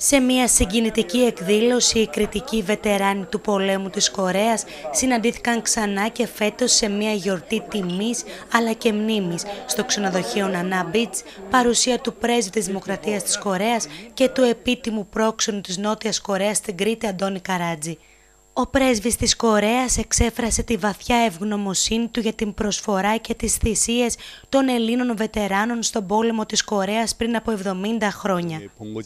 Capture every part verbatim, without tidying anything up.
Σε μια συγκινητική εκδήλωση, οι κριτικοί βετεράνοι του πολέμου της Κορέας συναντήθηκαν ξανά και φέτος σε μια γιορτή τιμής αλλά και μνήμης στο ξενοδοχείο Νανά Μπιτς, παρουσία του πρέσβη της Δημοκρατίας της Κορέας και του επίτιμου πρόξενου της Νότιας Κορέας στην Κρήτη, Αντώνη Καράτζη. Ο πρέσβης της Κορέας εξέφρασε τη βαθιά ευγνωμοσύνη του για την προσφορά και τις θυσίες των Ελλήνων βετεράνων στον πόλεμο της Κορέας πριν από εβδομήντα χρόνια.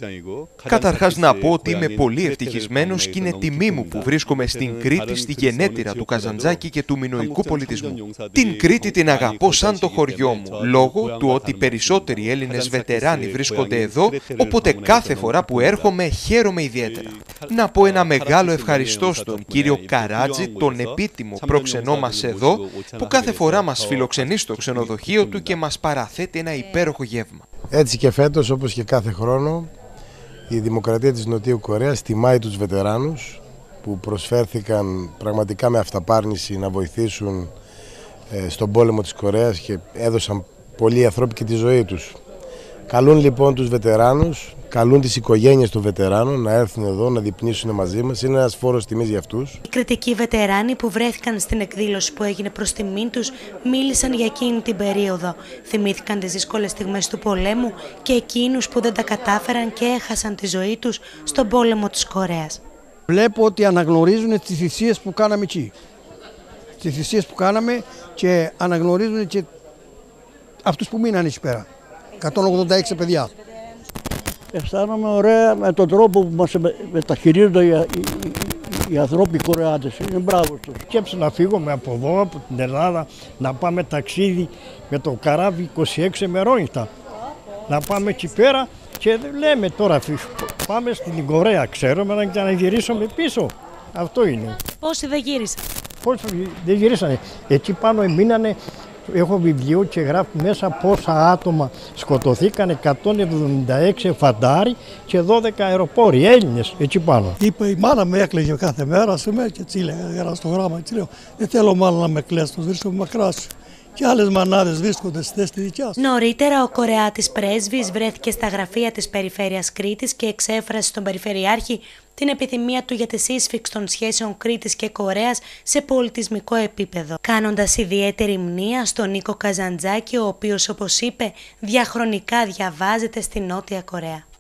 Καταρχάς να πω ότι είμαι πολύ ευτυχισμένος και είναι τιμή μου που βρίσκομαι στην Κρήτη, στη γενέτειρα του Καζαντζάκη και του μινωικού πολιτισμού. Την Κρήτη την αγαπώ σαν το χωριό μου, λόγω του ότι περισσότεροι Έλληνες βετεράνοι βρίσκονται εδώ, οπότε κάθε φορά που έρχομαι χαίρομαι ιδιαίτερα. Να πω ένα μεγάλο ευχαριστώ στον τον κύριο Καράτζη, τον επίτιμο πρόξενό μας εδώ, που κάθε φορά μας φιλοξενεί στο ξενοδοχείο του και μας παραθέτει ένα υπέροχο γεύμα. Έτσι και φέτος, όπως και κάθε χρόνο, η Δημοκρατία της Νοτιού Κορέας τιμάει τους βετεράνους που προσφέρθηκαν πραγματικά με αυταπάρνηση να βοηθήσουν στον πόλεμο της Κορέας και έδωσαν πολλοί ανθρώποι και τη ζωή τους. Καλούν λοιπόν τους βετεράνους, καλούν τις οικογένειες των βετεράνων να έρθουν εδώ να διπνήσουν μαζί μας. Είναι ένας φόρος τιμής για αυτούς. Οι κριτικοί βετεράνοι που βρέθηκαν στην εκδήλωση που έγινε προς τιμήν τους μίλησαν για εκείνη την περίοδο. Θυμήθηκαν τις δύσκολες στιγμές του πολέμου και εκείνους που δεν τα κατάφεραν και έχασαν τη ζωή τους στον πόλεμο της Κορέας. Βλέπω ότι αναγνωρίζουν τις θυσίες που κάναμε εκεί. Τις θυσίες που κάναμε και αναγνωρίζουν και αυτούς που μείναν εκεί πέρα. εκατόν ογδόντα έξι παιδιά. Αισθάνομαι ωραία με τον τρόπο που μας μεταχειρίζονται οι, οι, οι ανθρώποι Κορεάτες. Είναι μπράβο τους. Σκέψου να φύγουμε από εδώ, από την Ελλάδα, να πάμε ταξίδι με το καράβι είκοσι έξι ημερόνυχτα. Να πάμε εκεί πέρα και λέμε τώρα πάμε στην Κορέα, ξέρουμε να γυρίσουμε πίσω. Αυτό είναι. Πόσοι δεν γύρισαν? Πόσοι δεν γυρίσανε. Εκεί πάνω μείνανε. Έχω βιβλίο και γράφει μέσα πόσα άτομα σκοτωθήκαν, εκατόν εβδομήντα έξι φαντάροι και δώδεκα αεροπόροι, Έλληνες, εκεί πάνω. Είπε, η μάνα με έκλαιγε κάθε μέρα, ας πούμε, και έτσι έλεγα, γράφω στο γράμμα, έτσι λέω, δεν θέλω μάλλον να με κλαις, τους βρίσκομαι μακρά σου. Και άλλες μανάδες βρίσκονται στη θέση τη δικιά σου. Νωρίτερα, ο Κορεάτης πρέσβης βρέθηκε στα γραφεία της Περιφέρειας Κρήτης και εξέφρασε στον Περιφερειάρχη την επιθυμία του για τη σύσφιξη των σχέσεων Κρήτης και Κορέας σε πολιτισμικό επίπεδο, κάνοντας ιδιαίτερη μνήα στον Νίκο Καζαντζάκη, ο οποίος, όπως είπε, διαχρονικά διαβάζεται στη Νότια Κορέα.